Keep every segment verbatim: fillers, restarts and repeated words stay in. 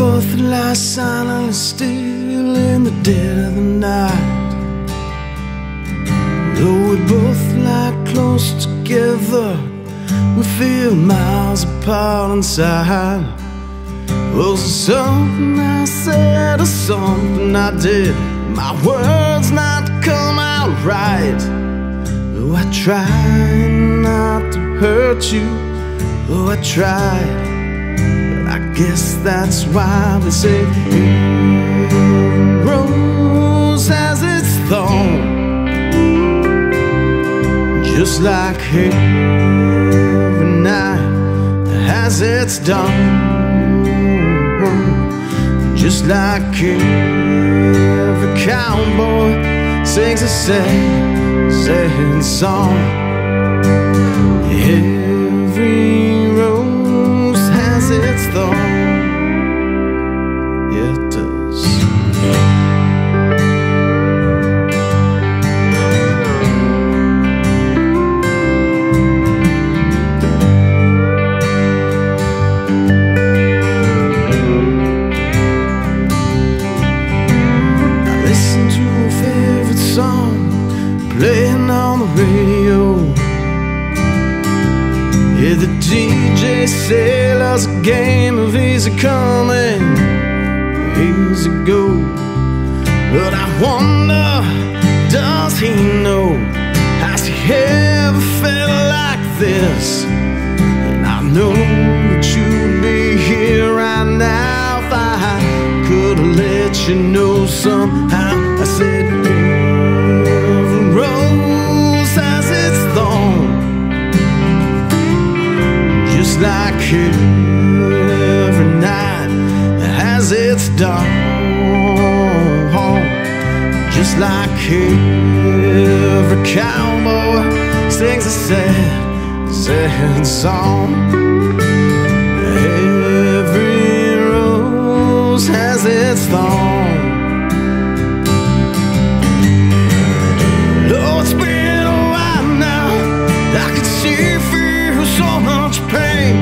both lie silently still in the dead of the night. Though we both lie close together, we feel miles apart inside. Was it something I said or something I did? My words not come out right. Though I tried not to hurt you, though I tried, but I guess that's why we say every rose has its thorn, just like every night has its dawn, just like every cowboy sings a sad, sad song. Every rose has its thorn. Yeah, it does. I listen to a favorite song playing on the radio. Yeah, the D J sailors a game of easy coming, easy go. But I wonder, does he know? Has he ever felt like this? And I know that you'd be here right now if I could have let you know somehow. I said every rose has its thorn, just like every night has its dawn, just like every cowboy sings a sad, sad song. Every rose has its thorn. Oh, it's been a while now, I can see you feel so much pain.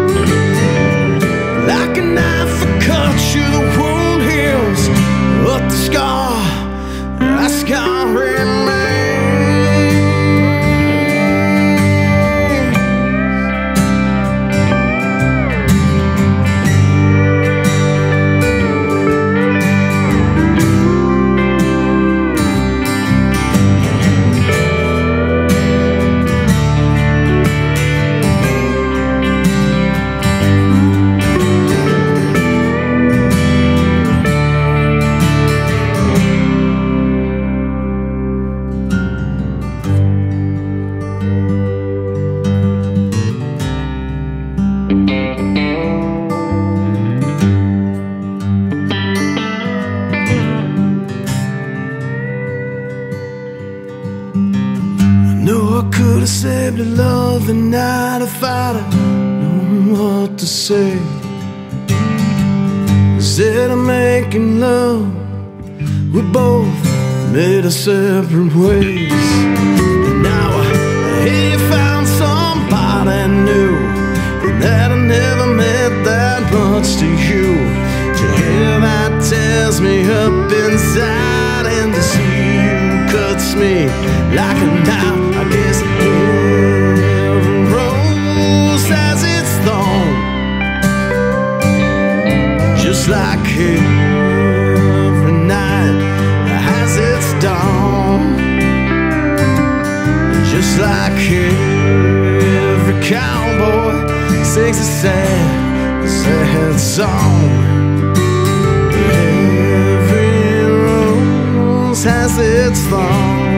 Like a knife that cuts you, the wound heals, but the scar, that scar remains. Love the night if I'd have known what to say. Instead of making love, we both made our separate ways. And now I hear you found somebody new, and that I never meant that much to you. To hear that tears me up inside, and to see you cuts me like a knife. I guess every rose has its thorn, just like every night has its dawn, just like every cowboy sings a sad, sad song. Every rose has its thorn.